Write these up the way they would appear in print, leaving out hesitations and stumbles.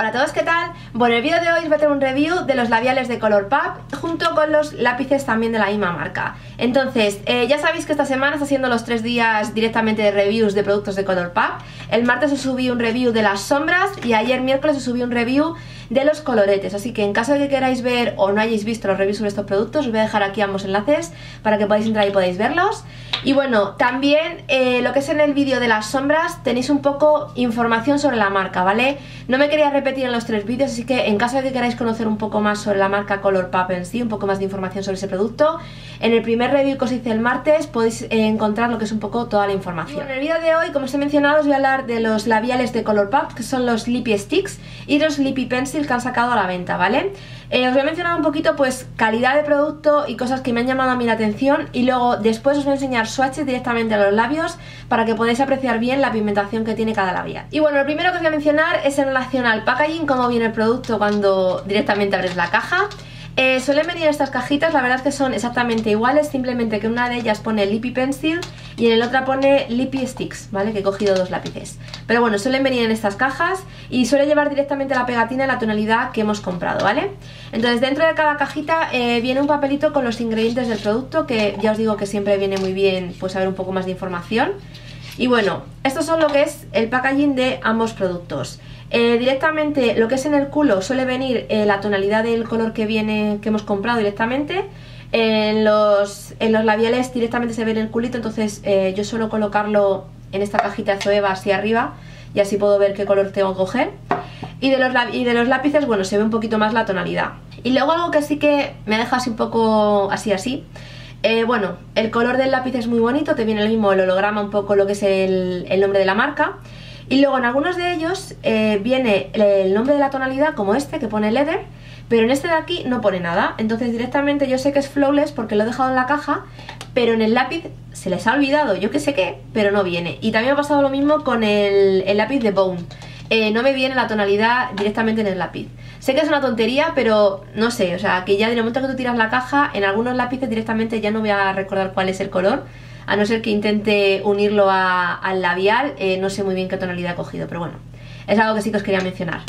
Hola a todos, ¿qué tal? Bueno, el vídeo de hoy os voy a hacer un review de los labiales de Colourpop junto con los lápices también de la misma marca. Entonces, ya sabéis que esta semana está haciendo los 3 días directamente de reviews de productos de Colourpop. El martes os subí un review de las sombras y ayer miércoles os subí un review de los coloretes. Así que en caso de que queráis ver o no hayáis visto los reviews sobre estos productos, os voy a dejar aquí ambos enlaces para que podáis entrar y podáis verlos. Y bueno, también lo que es en el vídeo de las sombras tenéis un poco información sobre la marca, ¿vale? No me quería repetir en los 3 vídeos, así que en caso de que queráis conocer un poco más sobre la marca Colourpop en sí, un poco más de información sobre ese producto, en el primer review que os hice el martes podéis encontrar lo que es un poco toda la información. Bueno, en el vídeo de hoy, como os he mencionado, os voy a hablar de los labiales de Colourpop, que son los Lippie Sticks y los Lippie Pencil que han sacado a la venta, ¿vale? Os voy a mencionar un poquito pues calidad de producto y cosas que me han llamado a mí la atención, y luego después os voy a enseñar swatches directamente a los labios para que podáis apreciar bien la pigmentación que tiene cada labial. Y bueno, lo primero que os voy a mencionar es en relación al packaging, cómo viene el producto cuando directamente abres la caja. Suelen venir estas cajitas, la verdad es que son exactamente iguales, simplemente que una de ellas pone Lippie Pencil y en la otra pone Lippie Sticks, ¿vale? Que he cogido 2 lápices. Pero bueno, suelen venir en estas cajas y suele llevar directamente la pegatina en la tonalidad que hemos comprado, ¿vale? Entonces dentro de cada cajita viene un papelito con los ingredientes del producto, que ya os digo que siempre viene muy bien pues saber un poco más de información. Y bueno, estos son lo que es el packaging de ambos productos. Directamente lo que es en el culo suele venir la tonalidad del color que viene, que hemos comprado directamente. En los labiales directamente se ve en el culito, entonces yo suelo colocarlo en esta cajita de Zoeva así arriba y así puedo ver qué color tengo que coger. Y de los lápices, bueno, se ve un poquito más la tonalidad. Y luego algo que sí que me deja así un poco así. Bueno, el color del lápiz es muy bonito, te viene el mismo el holograma, un poco lo que es el nombre de la marca. Y luego en algunos de ellos viene el nombre de la tonalidad, como este que pone Leather, pero en este de aquí no pone nada. Entonces directamente yo sé que es Flawless porque lo he dejado en la caja, pero en el lápiz se les ha olvidado, yo que sé qué, pero no viene. Y también me ha pasado lo mismo con el lápiz de Bone. No me viene la tonalidad directamente en el lápiz. Sé que es una tontería, pero no sé, o sea, que ya en el momento que tú tiras la caja, en algunos lápices directamente ya no voy a recordar cuál es el color, a no ser que intente unirlo al labial. No sé muy bien qué tonalidad he cogido, pero bueno, es algo que sí que os quería mencionar.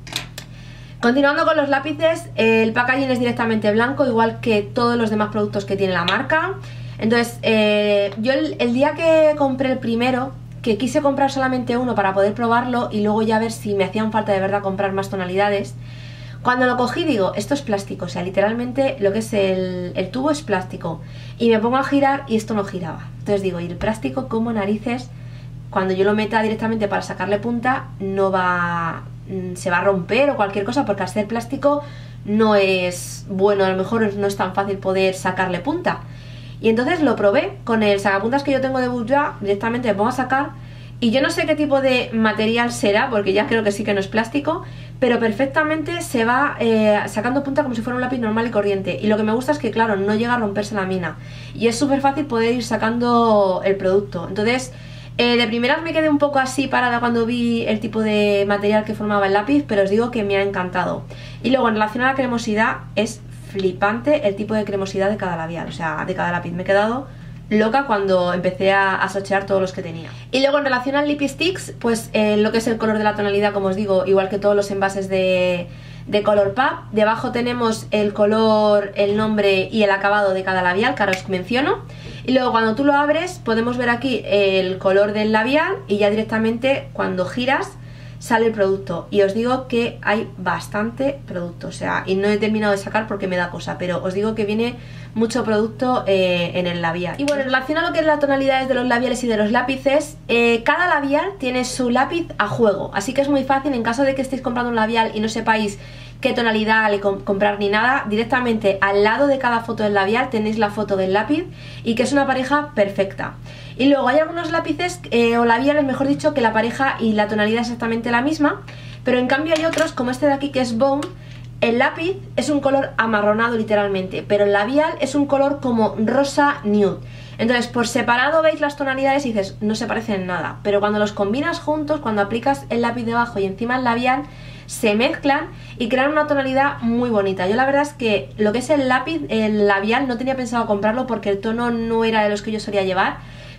Continuando con los lápices, el packaging es directamente blanco, igual que todos los demás productos que tiene la marca. Entonces, yo el día que compré el primero, que quise comprar solamente uno para poder probarlo y luego ya ver si me hacían falta de verdad comprar más tonalidades, cuando lo cogí digo, esto es plástico, o sea, literalmente lo que es el tubo es plástico, y me pongo a girar y esto no giraba. Entonces digo, ¿y el plástico cómo narices cuando yo lo meta directamente para sacarle punta se va a romper o cualquier cosa? Porque al ser plástico no es bueno, a lo mejor no es tan fácil poder sacarle punta. Y entonces lo probé con el sacapuntas que yo tengo de Bourjois, directamente me pongo a sacar y yo no sé qué tipo de material será, porque ya creo que sí que no es plástico, pero perfectamente se va sacando punta como si fuera un lápiz normal y corriente. Y lo que me gusta es que, claro, no llega a romperse la mina y es súper fácil poder ir sacando el producto. Entonces, de primeras me quedé un poco así parada cuando vi el tipo de material que formaba el lápiz, pero os digo que me ha encantado. Y luego, en relación a la cremosidad, es flipante el tipo de cremosidad de cada labial, o sea, de cada lápiz. Me he quedado loca cuando empecé a swatchear todos los que tenía. Y luego en relación al Lippie Sticks, pues lo que es el color de la tonalidad, como os digo, igual que todos los envases de Colourpop, debajo tenemos el color, el nombre y el acabado de cada labial, que ahora os menciono. Y luego cuando tú lo abres podemos ver aquí el color del labial y ya directamente cuando giras sale el producto. Y os digo que hay bastante producto, o sea, y no he terminado de sacar porque me da cosa, pero os digo que viene mucho producto en el labial. Y bueno, en relación a lo que es las tonalidades de los labiales y de los lápices, cada labial tiene su lápiz a juego, así que es muy fácil en caso de que estéis comprando un labial y no sepáis qué tonalidad comprar ni nada, directamente al lado de cada foto del labial tenéis la foto del lápiz y que es una pareja perfecta. Y luego hay algunos lápices o labiales, mejor dicho, que la pareja y la tonalidad es exactamente la misma, pero en cambio hay otros como este de aquí que es Bone. El lápiz es un color amarronado literalmente, pero el labial es un color como rosa nude. Entonces por separado veis las tonalidades y dices, no se parecen en nada, pero cuando los combinas juntos, cuando aplicas el lápiz debajo y encima el labial, se mezclan y crean una tonalidad muy bonita. Yo la verdad es que lo que es el lápiz, el labial, no tenía pensado comprarlo porque el tono no era de los que yo solía llevar,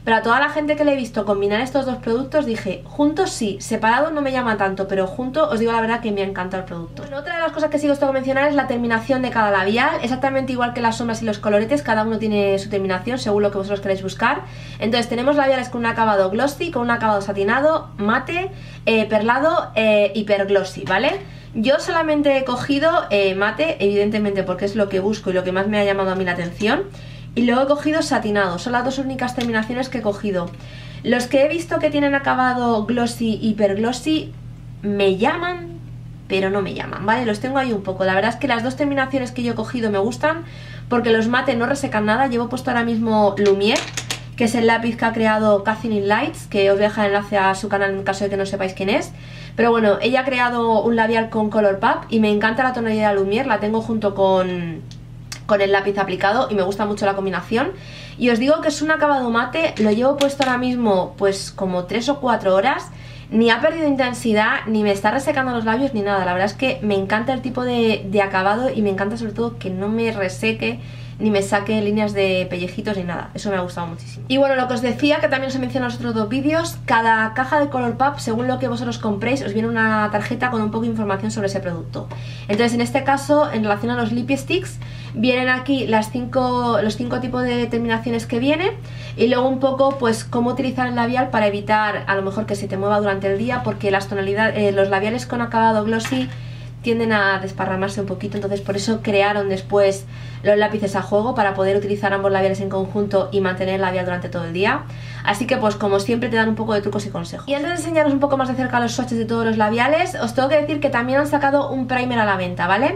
pero a toda la gente que le he visto combinar estos dos productos dije, juntos sí, separados no me llama tanto, pero juntos os digo la verdad que me ha encantado el producto. Bueno, otra de las cosas que sí os tengo que mencionar es la terminación de cada labial, exactamente igual que las sombras y los coloretes, cada uno tiene su terminación según lo que vosotros queréis buscar. Entonces tenemos labiales con un acabado glossy, con un acabado satinado, mate, perlado, hiperglossy, ¿vale? Yo solamente he cogido mate, evidentemente porque es lo que busco y lo que más me ha llamado a mí la atención. Y luego he cogido satinado, son las dos únicas terminaciones que he cogido. Los que he visto que tienen acabado glossy, hiperglossy, me llaman, pero no me llaman, ¿vale? Los tengo ahí un poco. La verdad es que las dos terminaciones que yo he cogido me gustan porque los mate no resecan nada. Llevo puesto ahora mismo Lumière, que es el lápiz que ha creado Kathleen Lights, que os voy a dejar el enlace a su canal en caso de que no sepáis quién es. Pero bueno, ella ha creado un labial con Colourpop y me encanta la tonalidad Lumière, la tengo junto con el lápiz aplicado y me gusta mucho la combinación. Y os digo que es un acabado mate, lo llevo puesto ahora mismo pues como 3 o 4 horas, ni ha perdido intensidad, ni me está resecando los labios, ni nada. La verdad es que me encanta el tipo de acabado y me encanta sobre todo que no me reseque ni me saque líneas de pellejitos ni nada, eso me ha gustado muchísimo. Y bueno, lo que os decía, que también os he mencionado en los otros dos vídeos, cada caja de Colourpop, según lo que vosotros compréis, os viene una tarjeta con un poco de información sobre ese producto. Entonces en este caso, en relación a los Lippie Sticks, vienen aquí los 5 tipos de terminaciones que viene y luego un poco pues cómo utilizar el labial para evitar a lo mejor que se te mueva durante el día, porque las tonalidades, los labiales con acabado glossy tienden a desparramarse un poquito, entonces por eso crearon después los lápices a juego para poder utilizar ambos labiales en conjunto y mantener el labial durante todo el día. Así que pues como siempre te dan un poco de trucos y consejos. Y antes de enseñaros un poco más de cerca los swatches de todos los labiales, os tengo que decir que también han sacado un primer a la venta, ¿vale?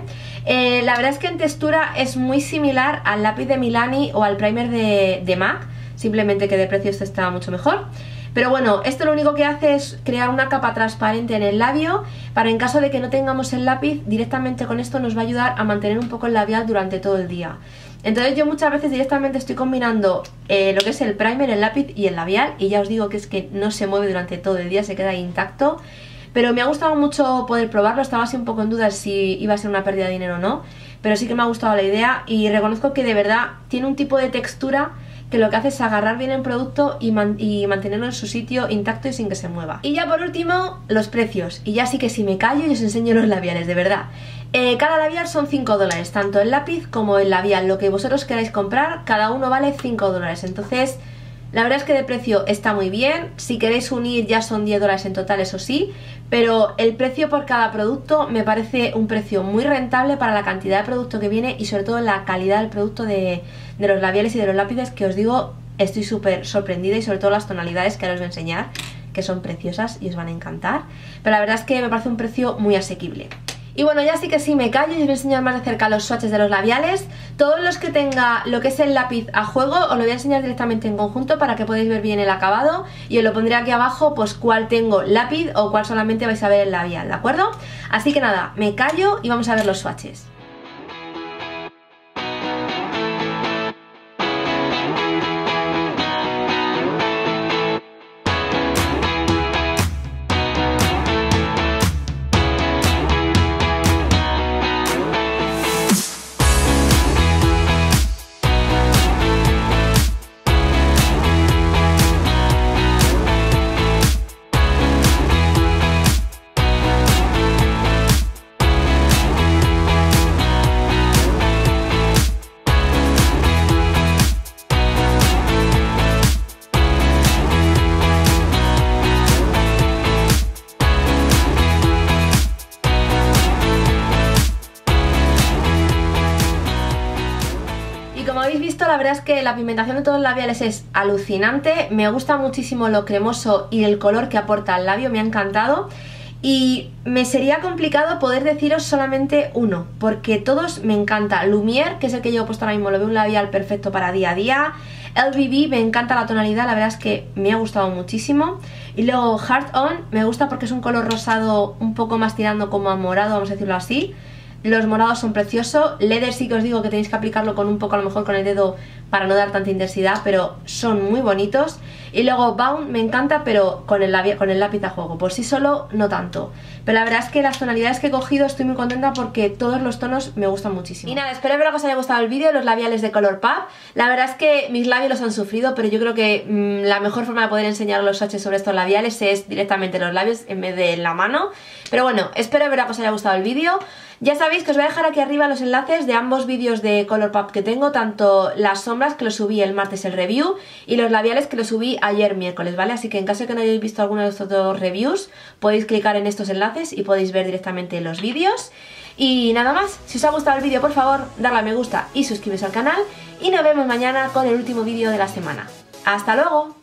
La verdad es que en textura es muy similar al lápiz de Milani o al primer de MAC, simplemente que de precio este está mucho mejor. Pero bueno, esto lo único que hace es crear una capa transparente en el labio para en caso de que no tengamos el lápiz, directamente con esto nos va a ayudar a mantener un poco el labial durante todo el día. Entonces yo muchas veces directamente estoy combinando lo que es el primer, el lápiz y el labial y ya os digo que es que no se mueve durante todo el día, se queda intacto. Pero me ha gustado mucho poder probarlo, estaba así un poco en duda si iba a ser una pérdida de dinero o no, pero sí que me ha gustado la idea y reconozco que de verdad tiene un tipo de textura que lo que hace es agarrar bien el producto y mantenerlo en su sitio intacto y sin que se mueva. Y ya por último, los precios. Y ya sí que si me callo y os enseño los labiales, de verdad. Cada labial son 5 dólares, tanto el lápiz como el labial. Lo que vosotros queráis comprar, cada uno vale 5 dólares. Entonces, la verdad es que de precio está muy bien. Si queréis unir ya son 10 dólares en total, eso sí. Pero el precio por cada producto me parece un precio muy rentable para la cantidad de producto que viene y sobre todo la calidad del producto de los labiales y de los lápices, que os digo, estoy súper sorprendida y sobre todo las tonalidades que ahora os voy a enseñar, que son preciosas y os van a encantar. Pero la verdad es que me parece un precio muy asequible. Y bueno, ya sí que sí me callo y os voy a enseñar más de cerca los swatches de los labiales. Todos los que tenga lo que es el lápiz a juego os lo voy a enseñar directamente en conjunto para que podáis ver bien el acabado. Y os lo pondré aquí abajo pues cuál tengo lápiz o cuál solamente vais a ver el labial, ¿de acuerdo? Así que nada, me callo y vamos a ver los swatches. Como habéis visto, la verdad es que la pigmentación de todos los labiales es alucinante, me gusta muchísimo lo cremoso y el color que aporta al labio, me ha encantado. Y me sería complicado poder deciros solamente uno, porque todos me encanta. Lumière, que es el que llevo puesto ahora mismo, lo veo un labial perfecto para día a día. LVB, me encanta la tonalidad, la verdad es que me ha gustado muchísimo. Y luego Heart On, me gusta porque es un color rosado un poco más tirando como a morado, vamos a decirlo así. Los morados son preciosos. Leather sí que os digo que tenéis que aplicarlo con un poco, a lo mejor con el dedo, para no dar tanta intensidad, pero son muy bonitos. Y luego Bound me encanta, pero con el lápiz a juego, por sí solo no tanto. Pero la verdad es que las tonalidades que he cogido estoy muy contenta porque todos los tonos me gustan muchísimo. Y nada, espero que os haya gustado el vídeo de los labiales de Colourpop. La verdad es que mis labios los han sufrido, pero yo creo que la mejor forma de poder enseñar los swatches sobre estos labiales es directamente los labios en vez de la mano. Pero bueno, espero que os haya gustado el vídeo. Ya sabéis que os voy a dejar aquí arriba los enlaces de ambos vídeos de Colourpop que tengo, tanto las sombras, que lo subí el martes el review, y los labiales, que lo subí ayer miércoles, ¿vale? Así que en caso de que no hayáis visto alguno de estos dos reviews, podéis clicar en estos enlaces y podéis ver directamente los vídeos. Y nada más, si os ha gustado el vídeo, por favor, darle a me gusta y suscribiros al canal, y nos vemos mañana con el último vídeo de la semana. ¡Hasta luego!